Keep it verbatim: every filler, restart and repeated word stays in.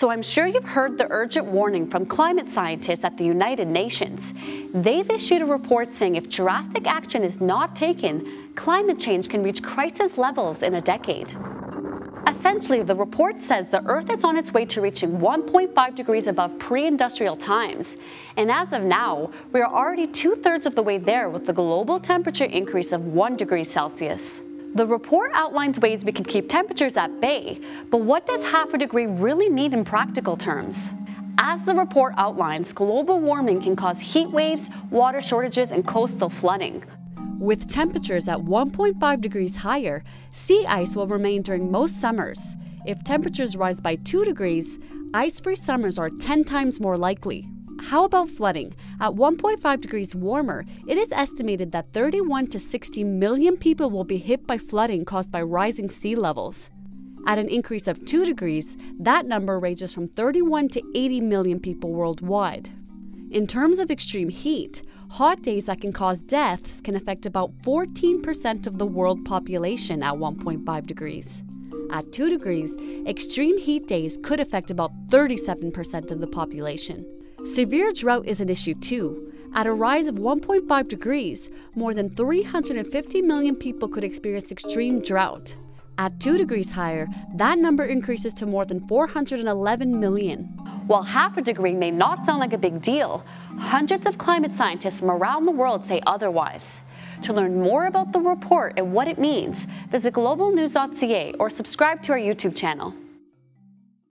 So I'm sure you've heard the urgent warning from climate scientists at the United Nations. They've issued a report saying if drastic action is not taken, climate change can reach crisis levels in a decade. Essentially, the report says the Earth is on its way to reaching one point five degrees above pre-industrial times. And as of now, we are already two-thirds of the way there with the global temperature increase of one degree Celsius. The report outlines ways we can keep temperatures at bay, but what does half a degree really mean in practical terms? As the report outlines, global warming can cause heat waves, water shortages, and coastal flooding. With temperatures at one point five degrees higher, sea ice will remain during most summers. If temperatures rise by two degrees, ice-free summers are ten times more likely. How about flooding? At one point five degrees warmer, it is estimated that thirty-one to sixty million people will be hit by flooding caused by rising sea levels. At an increase of two degrees, that number ranges from thirty-one to eighty million people worldwide. In terms of extreme heat, hot days that can cause deaths can affect about fourteen percent of the world population at one point five degrees. At two degrees, extreme heat days could affect about thirty-seven percent of the population. Severe drought is an issue too. At a rise of one point five degrees, more than three hundred fifty million people could experience extreme drought. At two degrees higher, that number increases to more than four hundred eleven million. While half a degree may not sound like a big deal, hundreds of climate scientists from around the world say otherwise. To learn more about the report and what it means, visit global news dot c a or subscribe to our YouTube channel.